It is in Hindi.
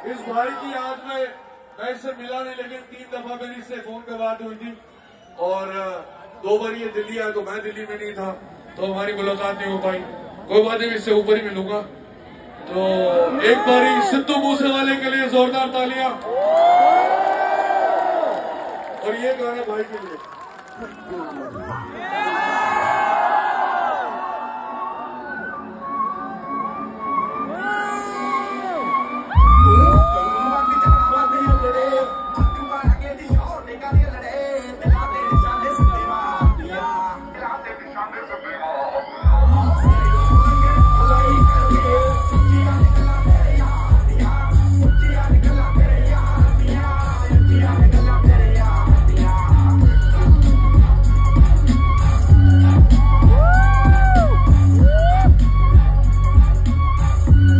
इस भाई की याद में मैं इससे मिला नहीं, लेकिन 3 दफा मेरी इससे फोन पे बात हुई थी और 2 बार ये दिल्ली आया तो मैं दिल्ली में नहीं था, तो हमारी मुलाकात नहीं हो पाई। कोई बात नहीं, इससे ऊपर ही मिलूंगा। तो एक बारी सिद्धू मूसेवाले के लिए जोरदार तालियां और ये गाना भाई के लिए।